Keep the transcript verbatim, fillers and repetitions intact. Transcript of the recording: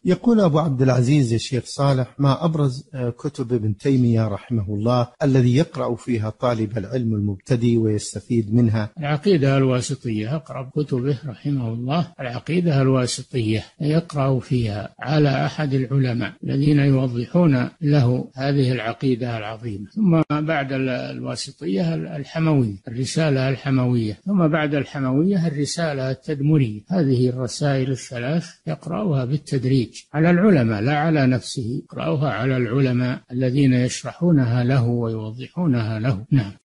يقول أبو عبد العزيز: يا شيخ صالح، ما أبرز كتب ابن تيمية رحمه الله الذي يقرأ فيها طالب العلم المبتدئ ويستفيد منها؟ العقيدة الواسطية، أقرأ كتبه رحمه الله العقيدة الواسطية، يقرأ فيها على أحد العلماء الذين يوضحون له هذه العقيدة العظيمة. ثم بعد الواسطية الحموية، الرسالة الحموية، ثم بعد الحموية الرسالة التدمرية. هذه الرسائل الثلاث يقرأها بالتدريج على العلماء لا على نفسه، يقرأها على العلماء الذين يشرحونها له ويوضحونها له. نعم.